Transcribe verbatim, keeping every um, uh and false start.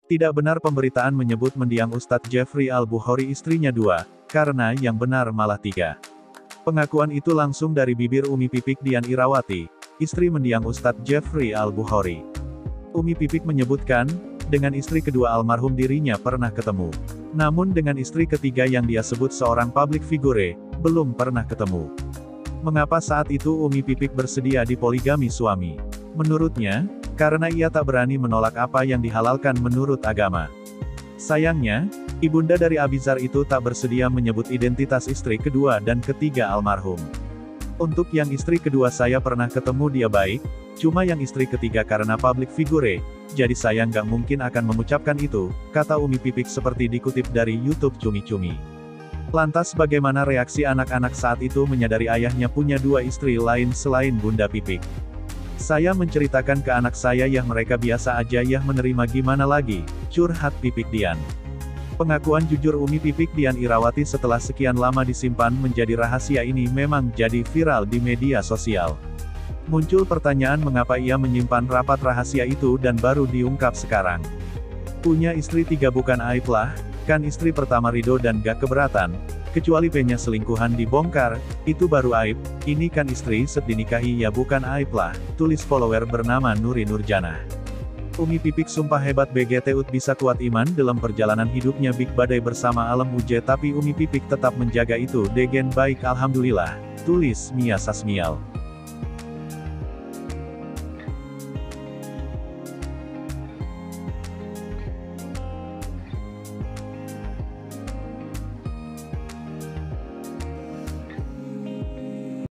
Tidak benar pemberitaan menyebut mendiang Ustadz Jeffrey Al-Bukhari istrinya dua, karena yang benar malah tiga. Pengakuan itu langsung dari bibir Umi Pipik Dian Irawati, istri mendiang Ustadz Jeffrey Al-Bukhari. Umi Pipik menyebutkan, dengan istri kedua almarhum dirinya pernah ketemu. Namun dengan istri ketiga yang dia sebut seorang public figure, belum pernah ketemu. Mengapa saat itu Umi Pipik bersedia dipoligami suami? Menurutnya, karena ia tak berani menolak apa yang dihalalkan menurut agama. Sayangnya, ibunda dari Abizar itu tak bersedia menyebut identitas istri kedua dan ketiga almarhum. Untuk yang istri kedua saya pernah ketemu dia baik, cuma yang istri ketiga karena public figure, jadi saya nggak mungkin akan mengucapkan itu, kata Umi Pipik seperti dikutip dari YouTube Cumi Cumi. Lantas bagaimana reaksi anak-anak saat itu menyadari ayahnya punya dua istri lain selain Bunda Pipik? Saya menceritakan ke anak saya ya mereka biasa aja ya menerima gimana lagi, curhat Pipik Dian. Pengakuan jujur Umi Pipik Dian Irawati setelah sekian lama disimpan menjadi rahasia ini memang jadi viral di media sosial. Muncul pertanyaan mengapa ia menyimpan rapat rahasia itu dan baru diungkap sekarang. Punya istri tiga bukan aib lah, kan istri pertama ridho dan gak keberatan, kecuali P-nya selingkuhan dibongkar, itu baru aib, ini kan istri set dinikahi ya bukan aib lah, tulis follower bernama Nuri Nurjanah. Umi Pipik sumpah hebat B G T U T bisa kuat iman dalam perjalanan hidupnya Big Badai bersama alam uje tapi Umi Pipik tetap menjaga itu degen baik alhamdulillah, tulis Mia Sasmial.